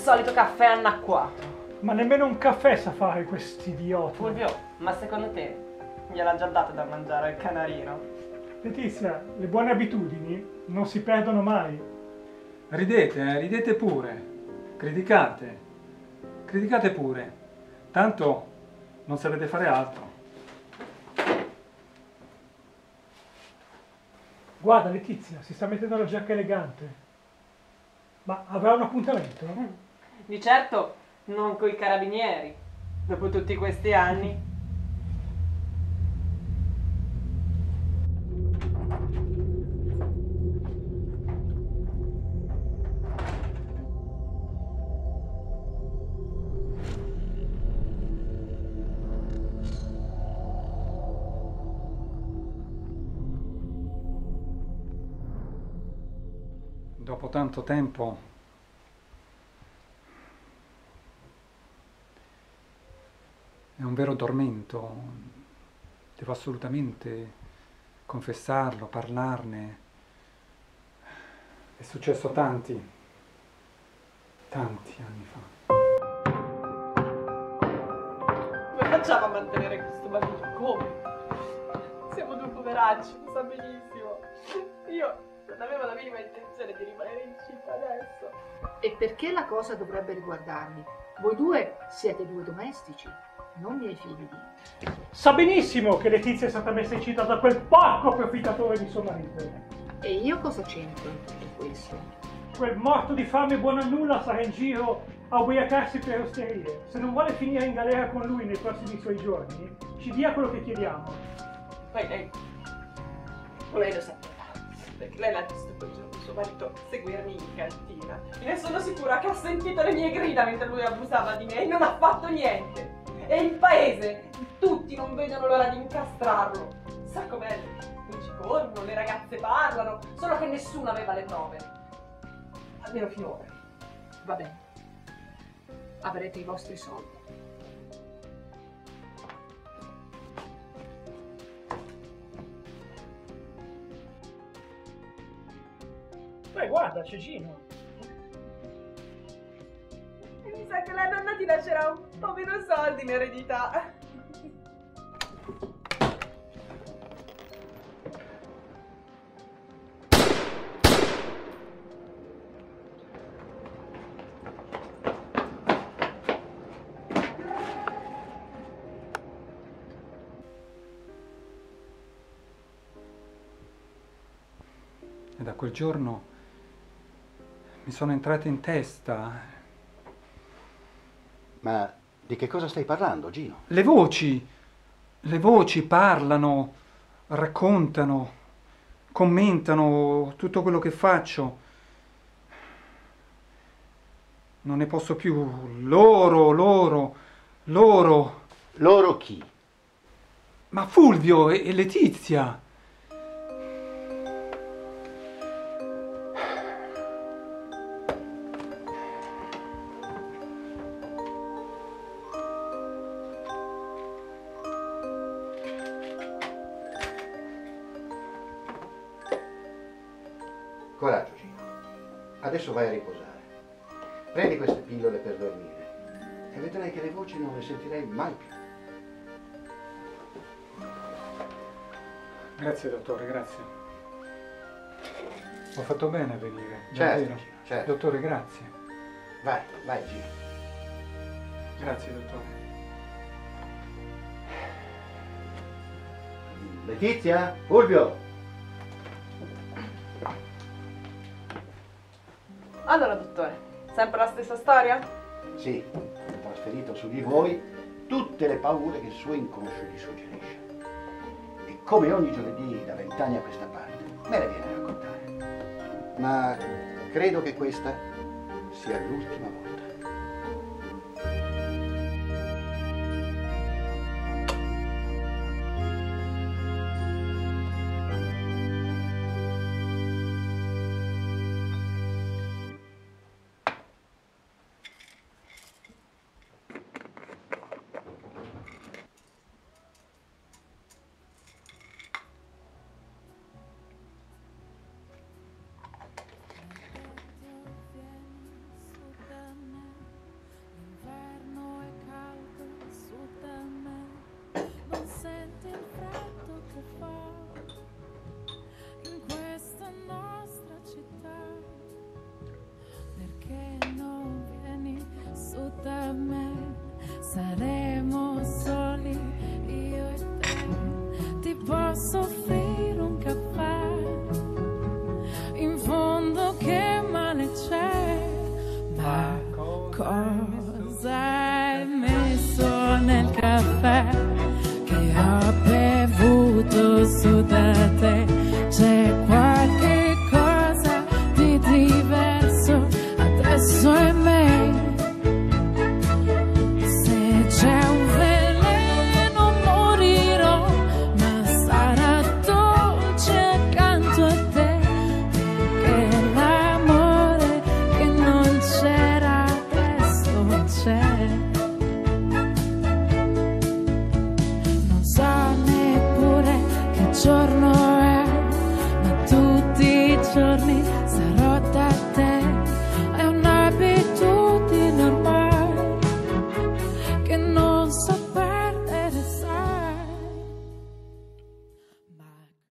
solito caffè annacquato. Ma nemmeno un caffè sa fare quest'idiota. Fulvio, ma secondo te gliel'ha già dato da mangiare al canarino? Letizia, le buone abitudini non si perdono mai. Ridete, ridete pure. Criticate. Criticate pure. Tanto non sapete fare altro. Guarda Letizia, si sta mettendo la giacca elegante. Ma avrà un appuntamento? Di certo non coi carabinieri, dopo tutti questi anni. Dopo tanto tempo è un vero tormento. Devo assolutamente confessarlo, parlarne. È successo tanti anni fa. Come facciamo a mantenere questo bambino? Come? Siamo due poveracci, lo sa benissimo. Io non avevo la minima intenzione di rimanere incinta adesso. E perché la cosa dovrebbe riguardarmi? Voi due siete due domestici, non miei figli. Sa benissimo che Letizia è stata messa incinta da quel porco approfittatore di suo marito. E io cosa c'entro in tutto questo? Quel morto di fame buono a nulla sarà in giro a ubriacarsi per osterie. Se non vuole finire in galera con lui nei prossimi suoi giorni, ci dia quello che chiediamo. Poi lei lo sapeva, perché lei l'ha visto quel giorno suo marito seguirmi in cantina. E ne sono sicura che ha sentito le mie grida mentre lui abusava di me e non ha fatto niente. E il paese, tutti non vedono l'ora di incastrarlo. Sa com'è? Non ci corrono, le ragazze parlano, solo che nessuno aveva le prove. Almeno finora. Va bene, avrete i vostri soldi. Beh, guarda, c'è Gino. E mi sa che la nonna ti lascerà un po' meno soldi in eredità. E da quel giorno mi sono entrate in testa Ma di che cosa stai parlando, Gino? le voci parlano, raccontano, commentano tutto quello che faccio. Non ne posso più. Loro. Loro chi? Ma Fulvio e Letizia. Coraggio, Gino. Adesso vai a riposare. Prendi queste pillole per dormire e vedrai che le voci non le sentirai mai più. Grazie dottore, grazie. Ho fatto bene a venire. Certo, davvero. Gino, certo. Dottore, grazie. Vai, Gino. Grazie dottore. Letizia? Fulvio? Allora, dottore, sempre la stessa storia? Sì, ho trasferito su di voi tutte le paure che il suo inconscio gli suggerisce. E come ogni giovedì da 20 anni a questa parte, me le viene a raccontare. Ma credo che questa sia l'ultima volta.